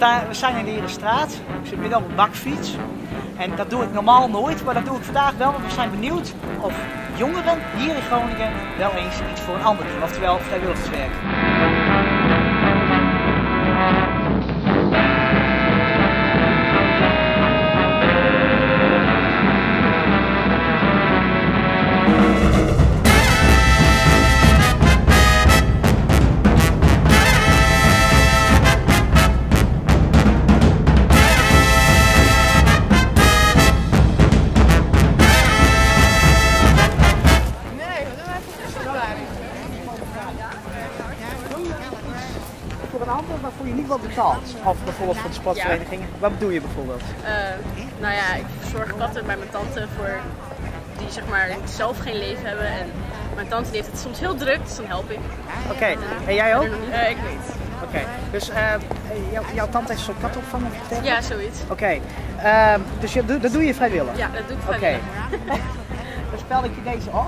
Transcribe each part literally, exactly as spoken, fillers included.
sta, we zijn in de Herenstraat. Ik zit midden op een bakfiets. En dat doe ik normaal nooit, maar dat doe ik vandaag wel. Want we zijn benieuwd of jongeren hier in Groningen wel eens iets voor een ander doen. Oftewel vrijwilligerswerk. Voor een ander waarvoor je niet wat betaalt. Of bijvoorbeeld voor de sportvereniging. Ja. Wat bedoel je bijvoorbeeld? Uh, nou ja, ik zorg katten bij mijn tante voor die zeg maar zelf geen leven hebben. En mijn tante die heeft het soms heel druk, dus dan help ik. Oké, okay. En jij ook? Uh, ik weet. Oké, okay. Dus uh, jou, jouw tante heeft zo'n katopvang verteld? Ja, zoiets. Oké, okay. uh, dus je, dat doe je vrijwillig? Ja, dat doe ik vrijwillig. Oké. Okay. Dan spel ik je deze op.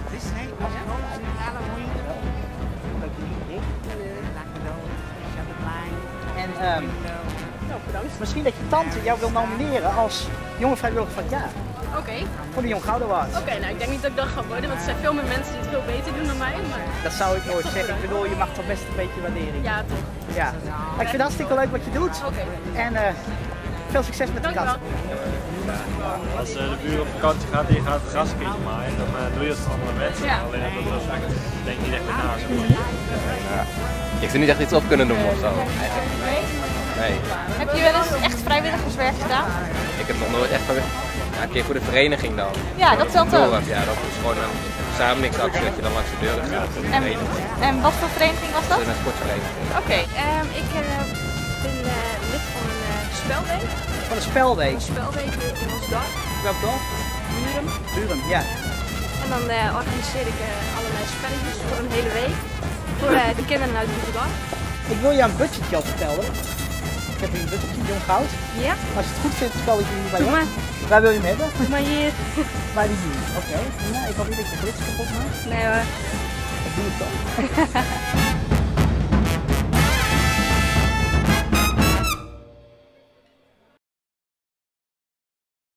En um, nou, bedankt. Misschien dat je tante jou wil nomineren als jonge vrijwilliger van het jaar. Oké. Okay. Voor de Jong Gouden Award. Oké, okay, nou ik denk niet dat ik dat ga worden, want er zijn veel meer mensen die het veel beter doen dan mij. Maar... Dat zou ik nooit zeggen. Ik bedoel, je mag toch best een beetje waardering. Ja, toch. Ja. Maar ik vind het hartstikke leuk wat je doet. Oké. Okay. En uh, veel succes met de kat. Als uh, de buur op vakantie gaat en je gaat het gras een keertje maaien, dan uh, doe je het als andere mensen. Ja. Alleen dat was denk ik niet echt na. Ja. Ik zou niet echt iets op kunnen doen of zo. Nee. Heb je wel eens echt vrijwilligerswerk gedaan? Ik heb nog nooit echt ja, een keer voor de vereniging dan. Ja, dat telt ook. Ja, dat is gewoon een verzamelingactie dat je dan langs de deuren gaat. En, en wat voor vereniging was dat? Een sportvereniging. Oké. Okay. Um, ik uh, ben uh, lid van een uh, spelweek. Van een spelweek? Een spelweek in ons dorp. Welk dorp? Buren. Buren, ja. En dan uh, organiseer ik uh, allerlei spelletjes voor een hele week. Voor uh, de kinderen uit het dorp. Ik wil je een budgetje al vertellen. Ik heb hier een budgetje, Jong Goud. Ja. Als je het goed vindt, spel ik hier bij je. Maar. Waar wil je hem hebben? Maar hier. Bij de hier. Oké. Okay. Nou, ik hoop niet dat je glitz kapot maakt. Nee hoor. Ik doe het toch.